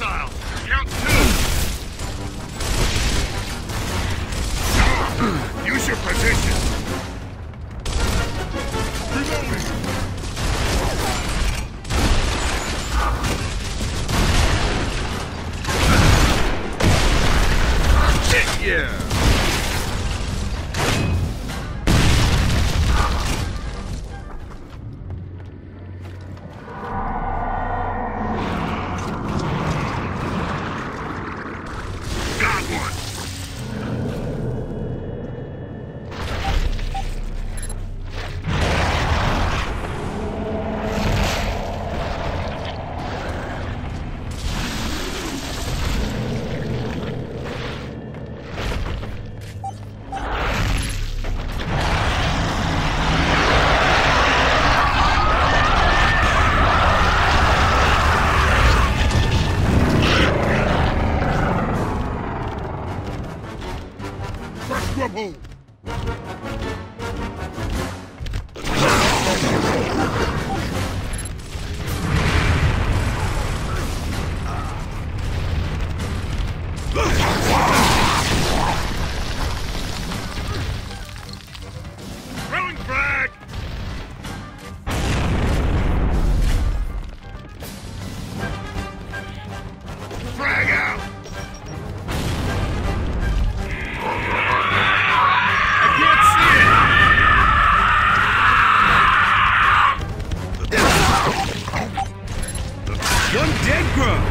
hostiles! Count two! Use your position! Reloading! Shit, yeah! Whoa! Throwing frag! Frag out! One dead grub!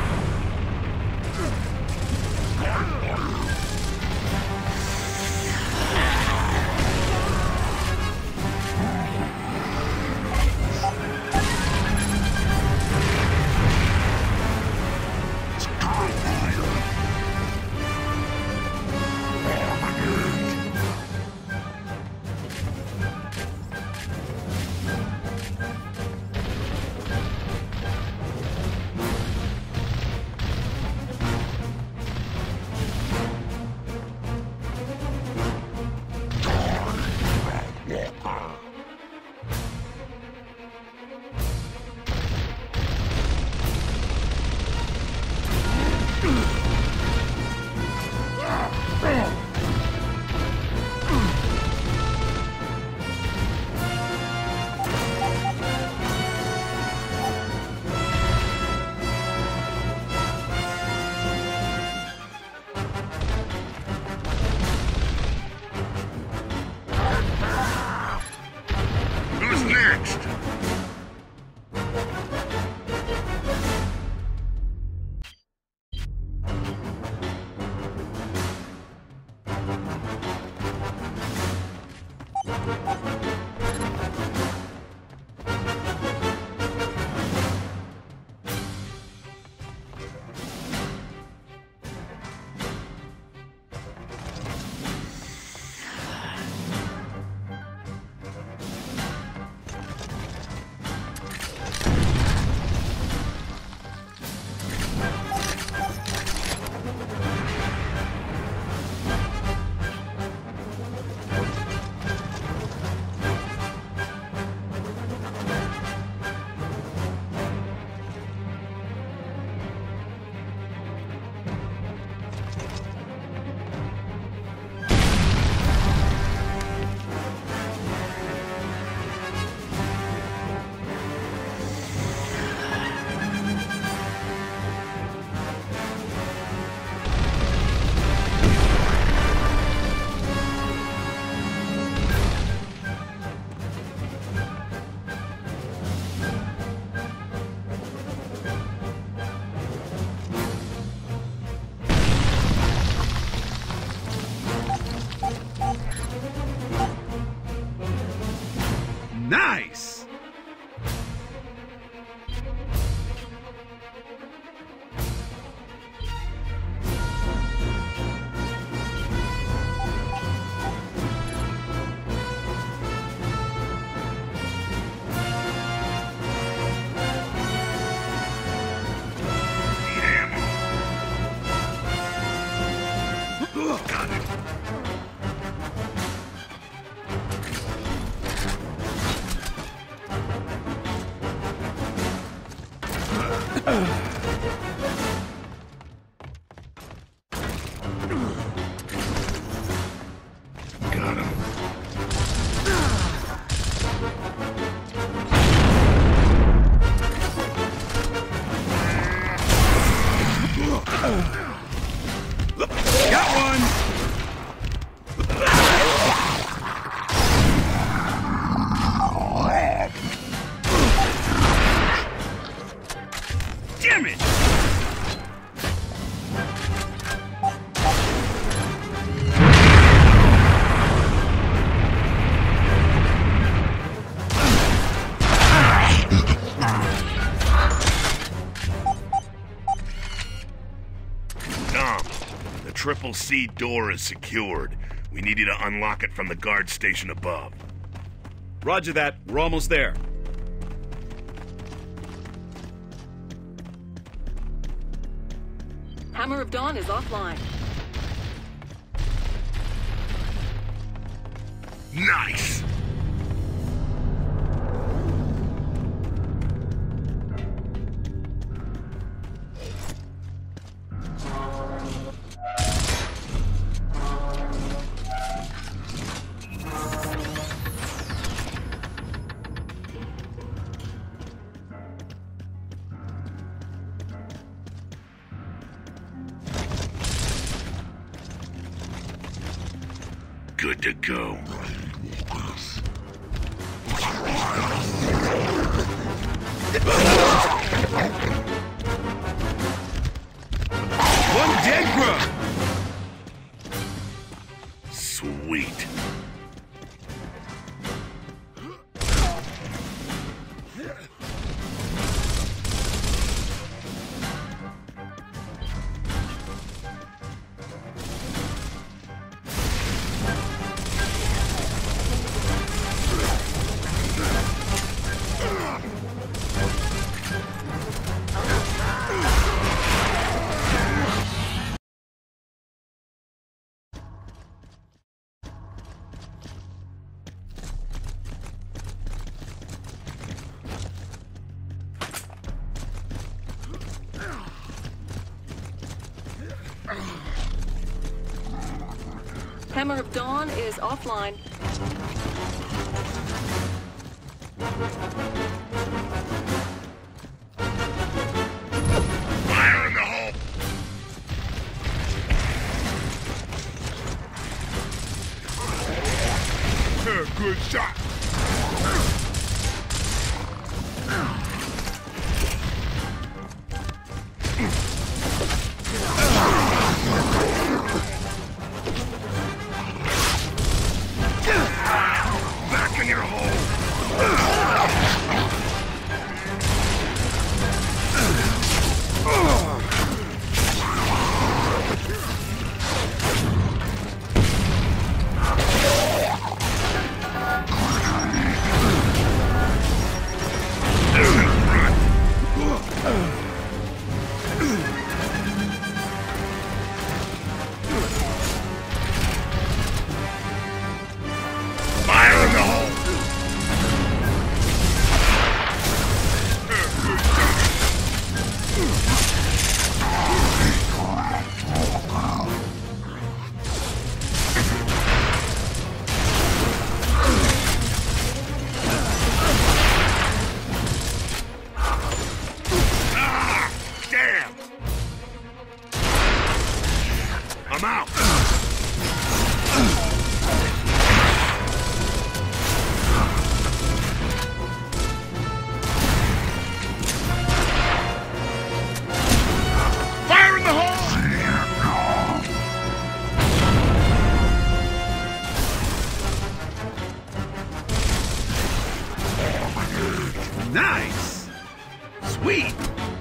Who's next? Nice! Got it. triple C door is secured. We need you to unlock it from the guard station above. Roger that. We're almost there. Hammer of Dawn is offline. Nice! Good to go. One dead grub! Sweet. Hammer of Dawn is offline. Fire in the hole! Good shot! Back in your hole! Fire in the hole! Ah, damn! I'm out! Fire in the hole! Nice! Sweet!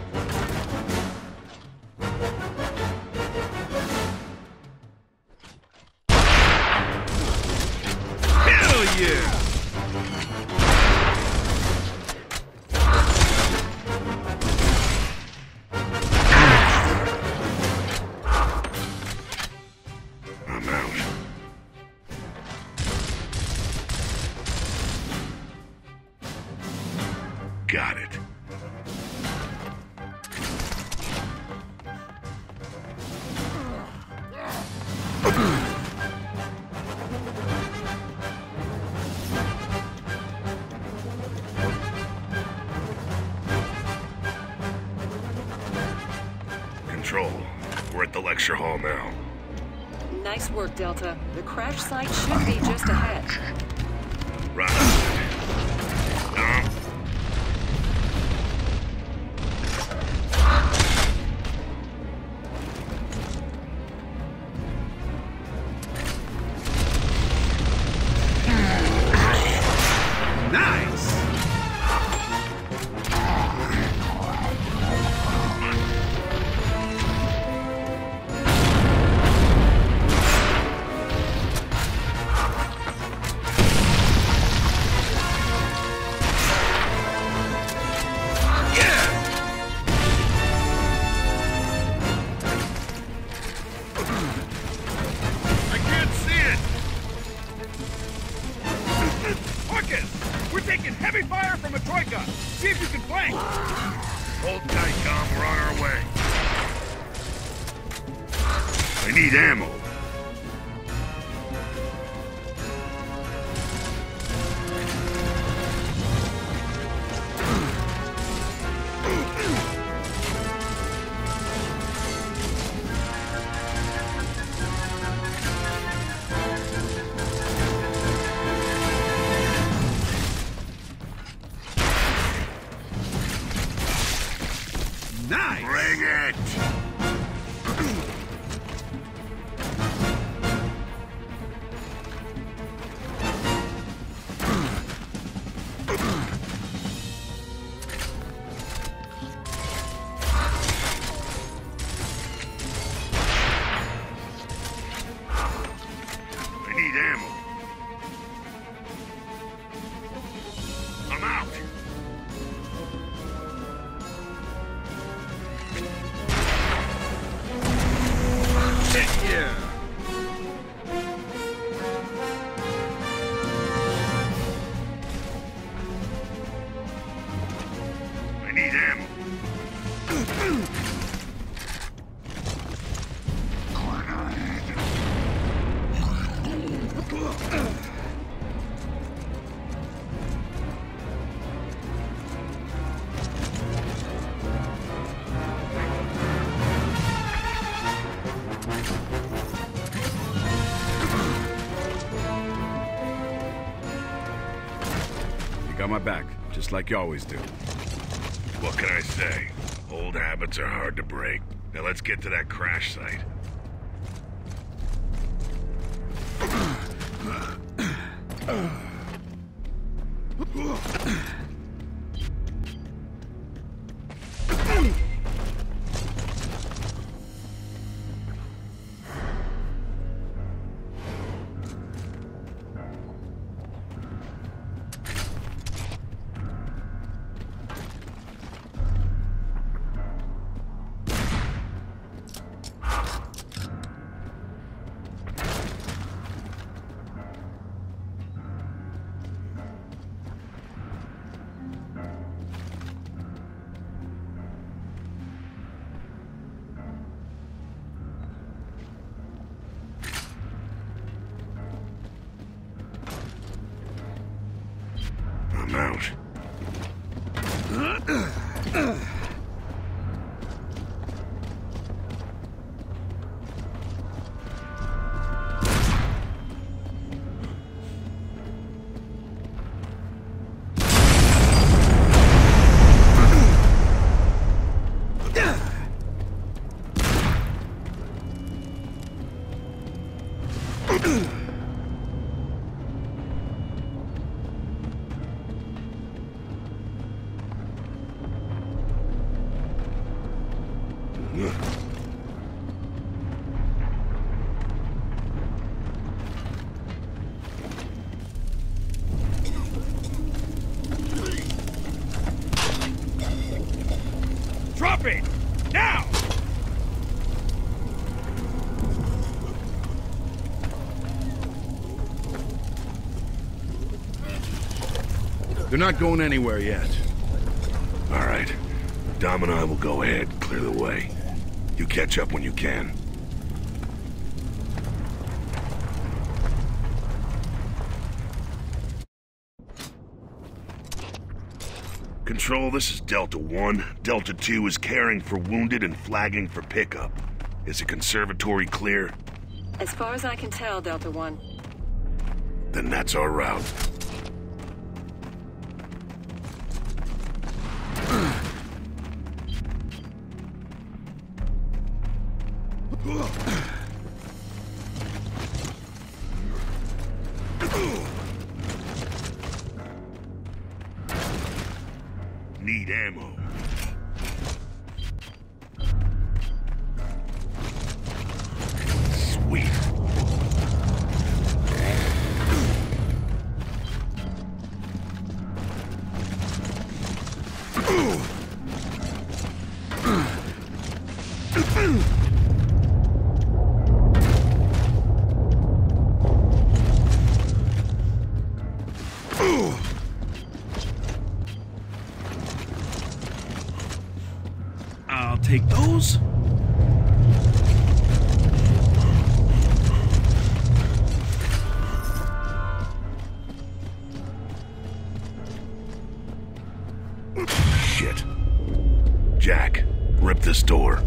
Hell yeah! I'm out. Got it. Control. We're at the lecture hall now. Nice work, Delta. The crash site should be just ahead. Right. Nice! focus! We're taking heavy fire from a troika! See if you can flank! Hold tight, Tom. We're on our way. I need ammo. Nice! Bring it! I need ammo. I'm out. Yeah! I need ammo. You got my back, just like you always do. What can I say? Old habits are hard to break. Now let's get to that crash site. I'm out. Drop it! Now! They're not going anywhere yet. All right. Dom and I will go ahead, clear the way. You catch up when you can. Control, this is Delta 1. Delta 2 is caring for wounded and flagging for pickup. Is the conservatory clear? As far as I can tell, Delta 1. Then that's our route. Need ammo. Sweet. I'll take those. Shit. Jack, rip this door.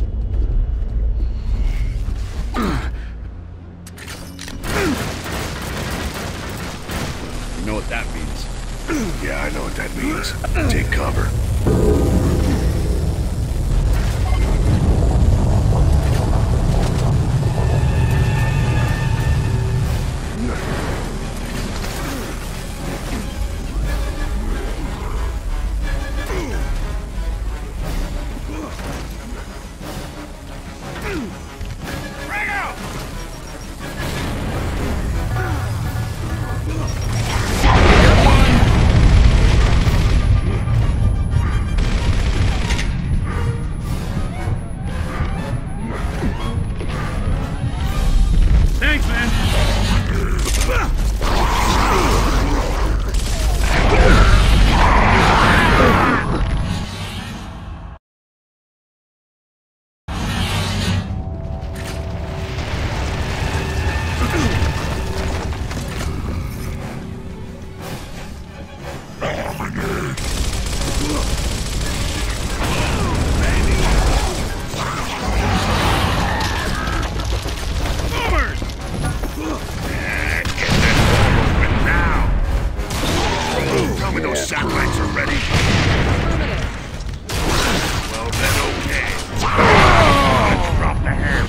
You know what that means. Yeah, I know what that means. Take cover. Frag out! Thanks, man. Tell me those satellites are ready. Well then, okay. Let's drop the hammer.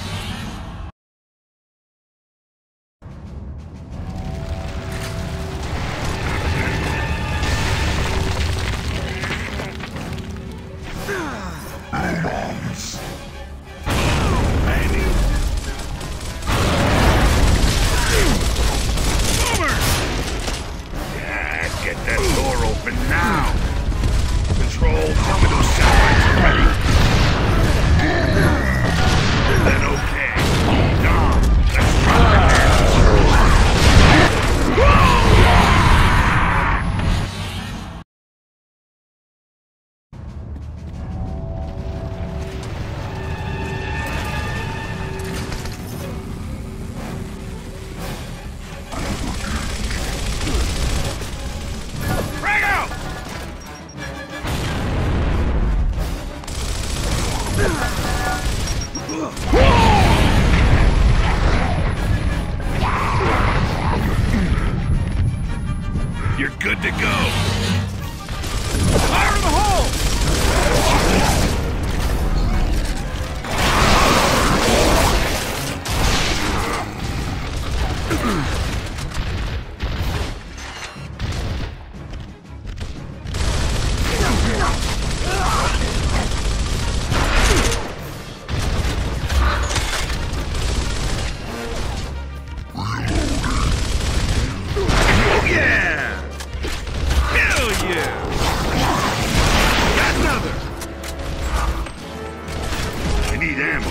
Get that door open now! Control, tell me those satellites are ready. Then okay. Dom, let's drop the Frag out! You're good to go. Fire in the hole! Oh yeah! Hell yeah! Got another! I need ammo.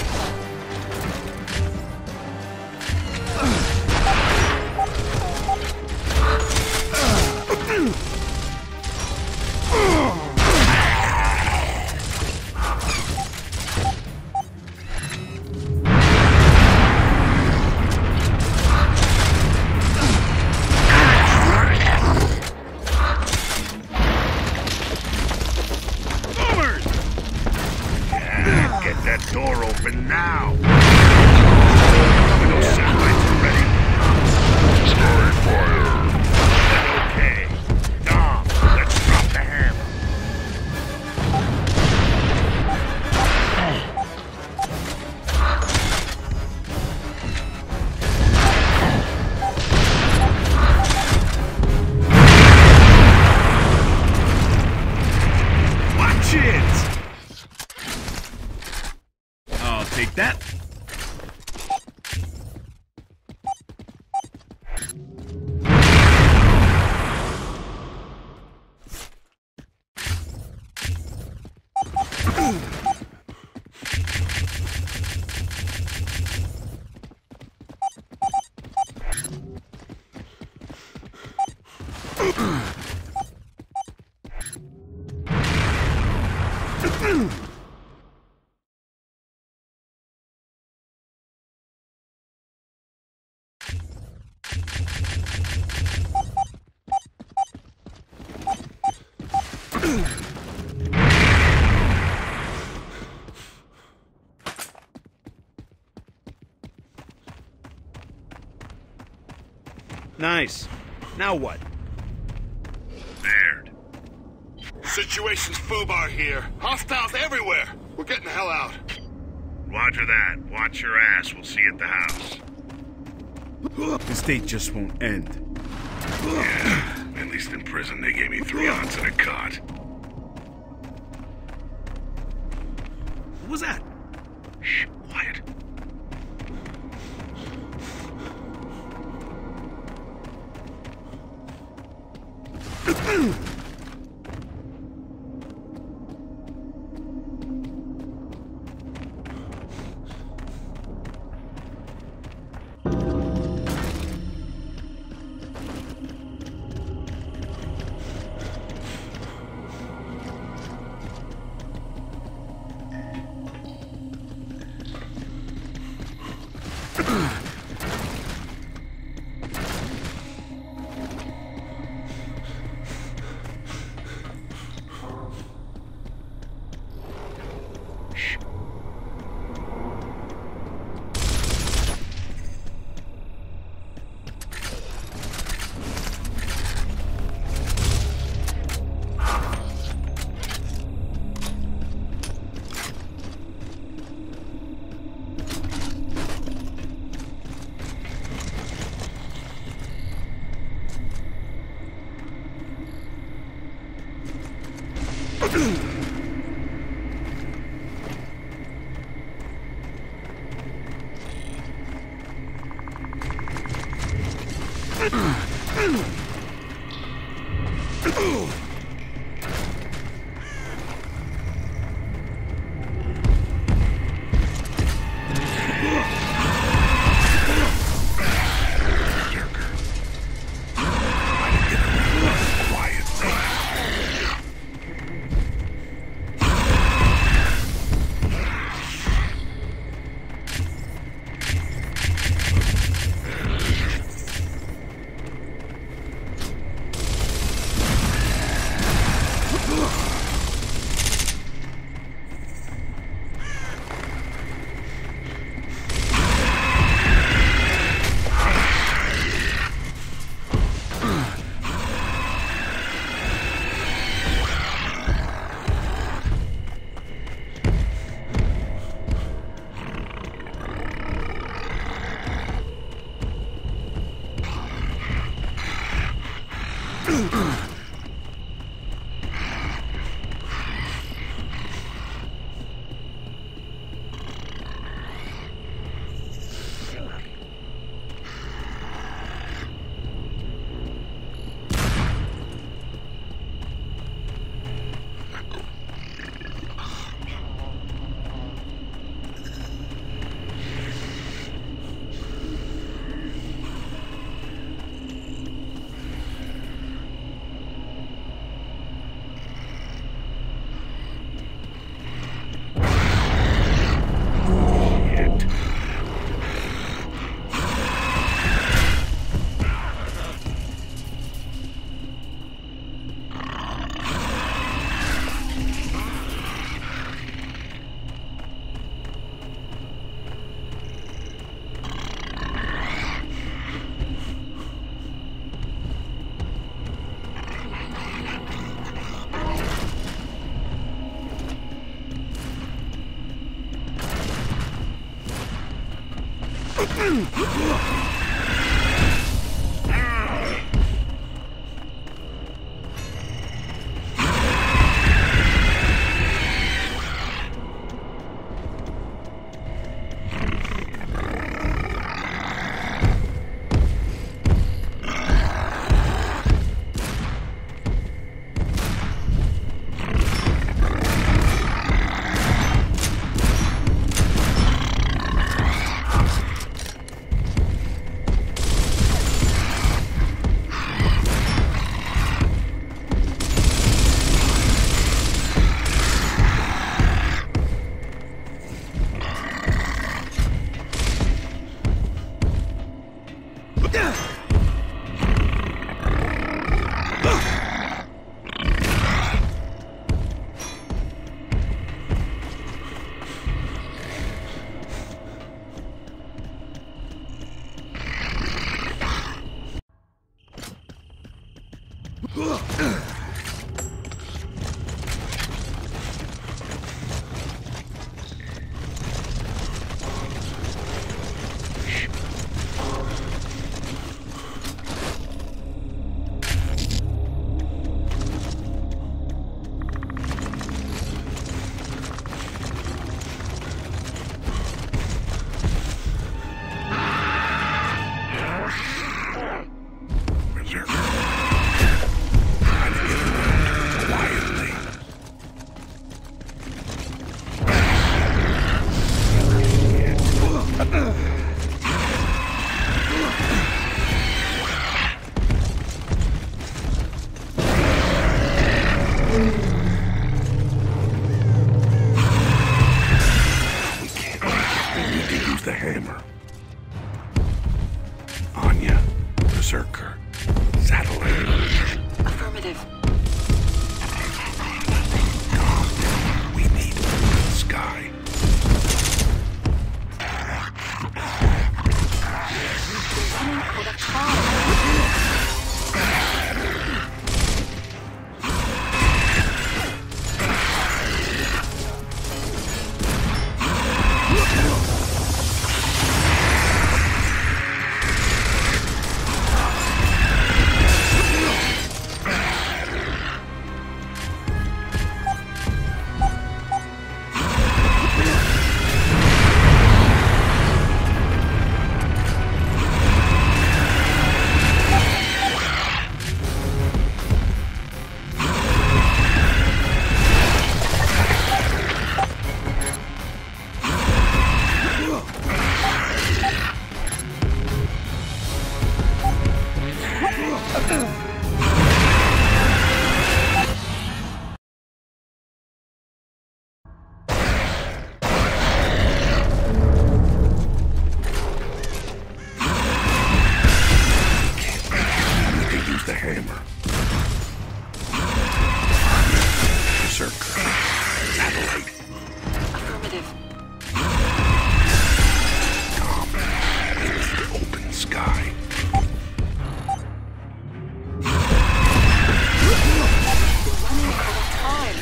Boomers! Yeah, get that door open now! Tell me those satellites are ready. Start fire! Then okay. Dom, let's drop the hammer. Watch it! I'll take that. Nice. Now what? Baird. Situation's FUBAR here. Hostiles everywhere. We're getting the hell out. Roger that. Watch your ass. We'll see you at the house. This date just won't end. Yeah, at least in prison they gave me 3 odds and a cot. What was that? Shh, quiet. The hammer. Anya, Berserker, satellite. Affirmative. We need the sky. Running out of time. The hammer. Berserker. Satellite. Affirmative. We need open sky. Running out of time.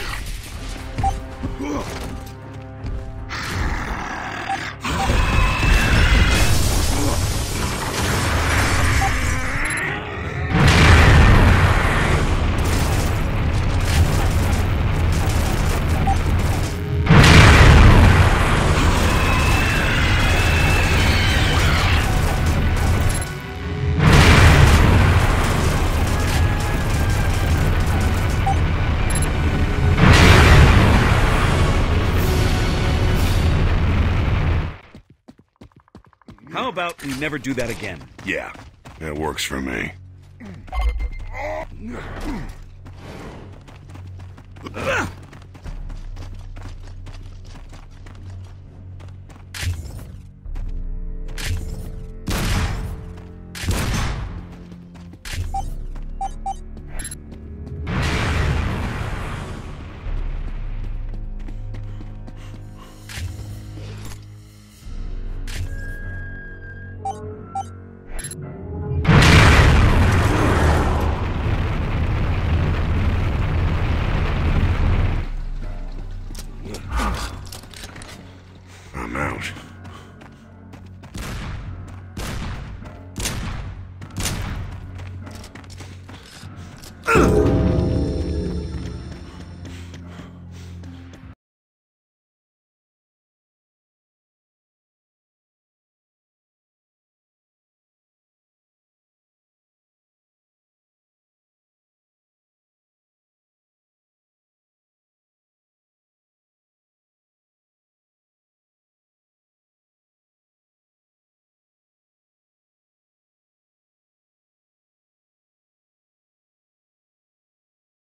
How about we never do that again? Yeah, that works for me. I'm out.